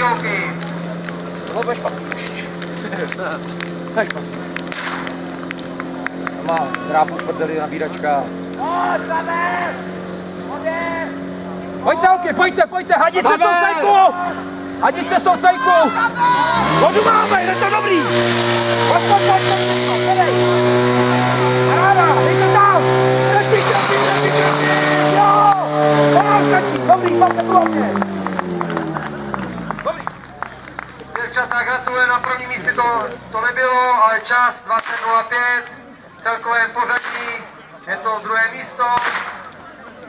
holky. No bude špatný. Ne špatný. Má drápu prdeli nabíračka. Pojďte holky, pojďte, hadice jsou cajku! Hadice jsou cajku! Vodu máme, je to dobrý! Pojď, sedej! Paráda, dej to tam! Trefí! Jo! Ona stačí, dobrý, máte průhledně! Dobrý! Děvčata, gratuluji, na prvním místě to nebylo, ale čas 20:05, celkovém pořadí, je to druhé místo.